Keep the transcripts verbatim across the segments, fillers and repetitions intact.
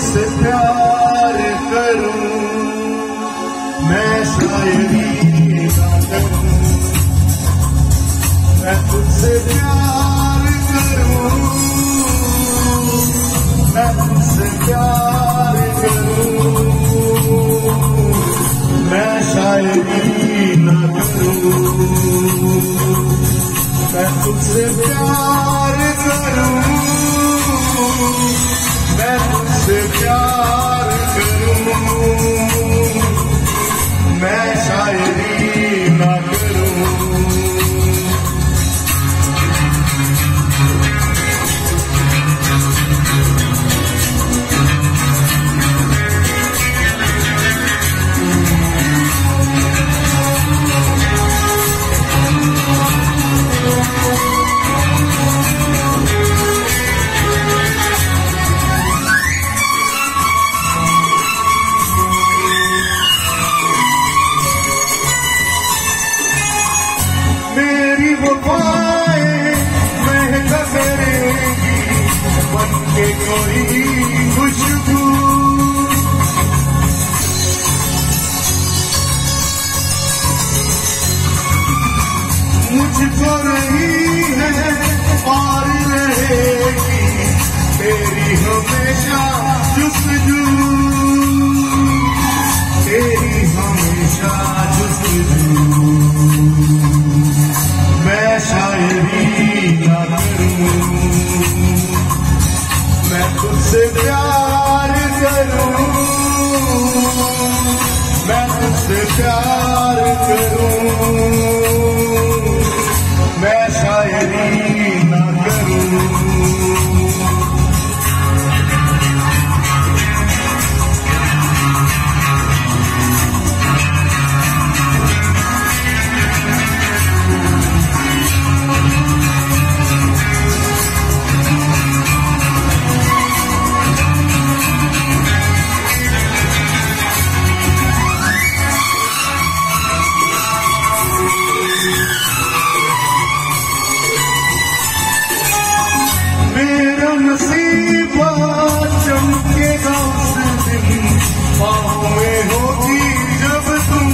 तुझसे प्यार करूं, मैं शायरी ना करूं। मैं तुझसे प्यार करूं, मैं तुझसे प्यार करूं, मैं शायरी ना करूं। मैं तुझसे प्यार करूं, मैं तुझसे प्यार करूं, मैं शायरी ना करूं। मेरी वफाएं महक करेंगी बन के कोई खुशबू। मुझको नहीं है और रहेगी तेरी हमेशा जुस्तजू, तेरी हमेशा जुस्तजू। मैं शायरी ना करूं, मैं तुझसे प्यार करूं, मैं तुझसे प्यार करूं, मैं शायरी ना करूं। मेरा नसीबा चमकेगा उस दिन, बाहों में होगी जब तुम।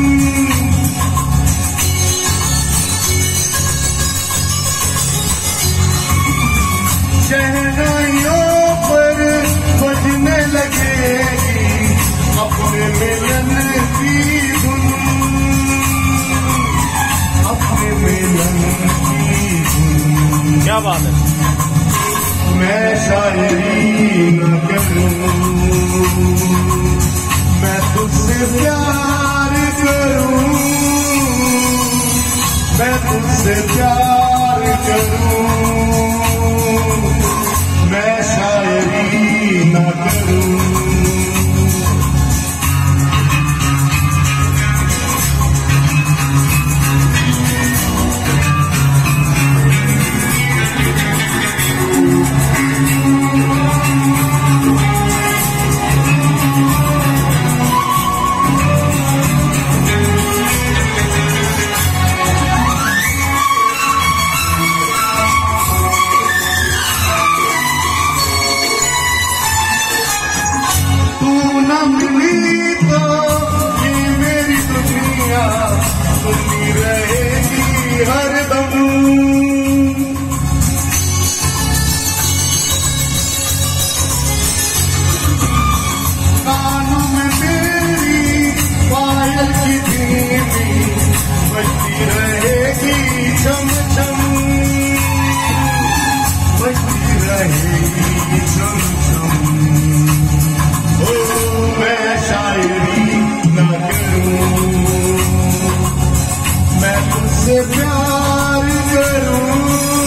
शहनाइयों पर बजने लगेगी अपने मिलन की धुन, अपने मिलन की धुन। क्या बात है। मैं शायरी न करूं, मैं तुझसे प्यार करूं, मैं तुझसे प्यार करूं, मैं शायरी न करूं। मिली तो ये मेरी दुनिया सुनी रहेगी हरदम। कानों में मेरी पायल की धीमी बजती रहेगी छम छम, बजती रहेगी छम छम। मैं शायरी न करूं, मैं तुझसे प्यार करूं,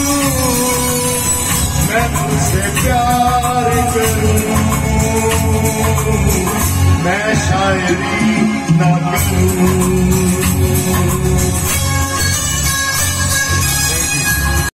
मैं तुझसे प्यार करूं, मैं शायरी न करूं।